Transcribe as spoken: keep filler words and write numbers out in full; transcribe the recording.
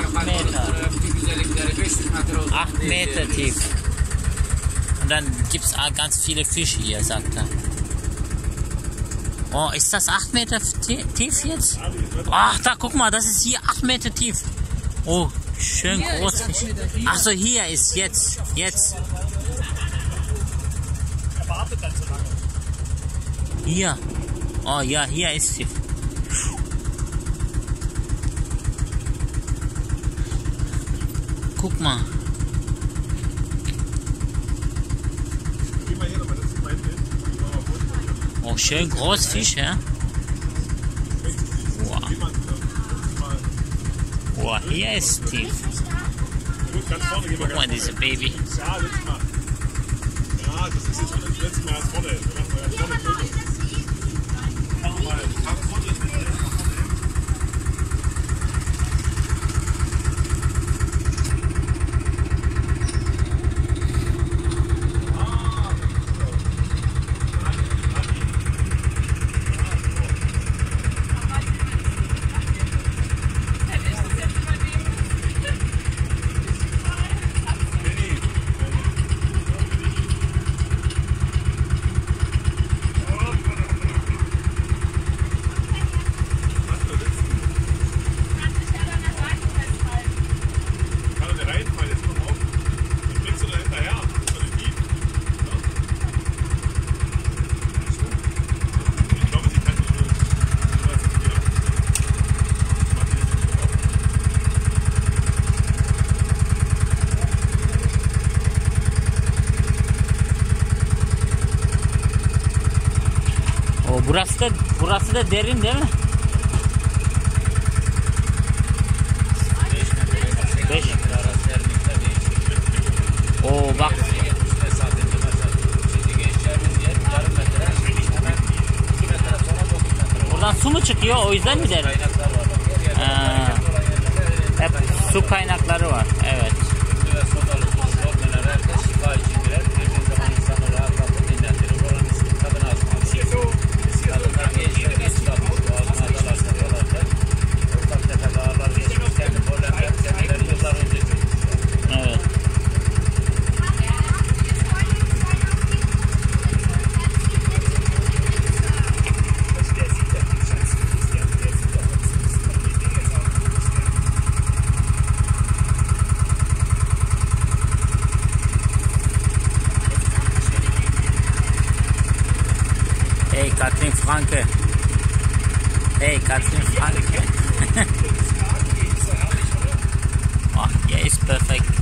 acht Meter. acht Meter tief. Und dann gibt es ganz viele Fische hier, sagt er. Oh, ist das acht Meter tief jetzt? Ach, da guck mal, das ist hier acht Meter tief. Oh, schön groß. Ach so, hier ist jetzt, jetzt. Hier. Oh ja, hier ist sie. Guck mal. Oh, schön groß Fisch, ja? Wow. Wow, hier ist tief. Guck mal, diese Baby. Ja, das ist jetzt das letzte Mal als vorne. Burası da, burası da derin değil mi? beş. Oo bak. Buradan su mu çıkıyor? O yüzden mi derin? Ee, hep su kaynakları var. Evet. Hey, Katrin Franke. Hey, Katrin Franke. Oh, yeah, it's perfect.